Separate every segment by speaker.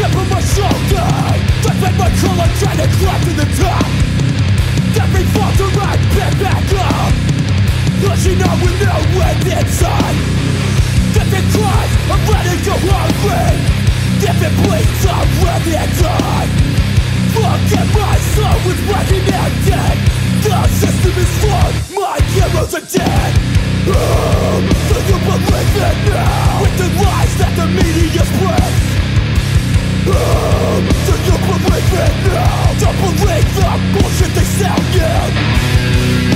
Speaker 1: chip on my shoulder. Typing my color, trying to climb to the top. Every falter I pick back up. Pushing on with no end inside. If it cries, I'm letting go hungry. If it bleeds, I'm letting it die. Forget my soul is breaking and dead. The system is flawed, my heroes are dead. Do you believe it now? With the lies that the media spreads. Do you believe it now? Don't believe the bullshit they sell you.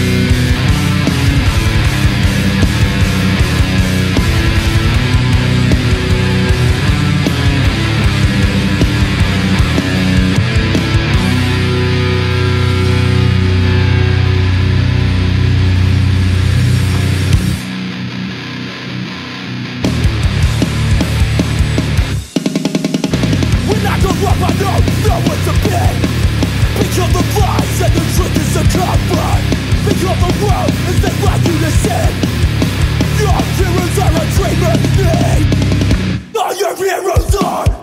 Speaker 1: I know what to be. Because the lies and the truth is a cover. Because the world is they like you to see. Your heroes are a dreamer. All your heroes are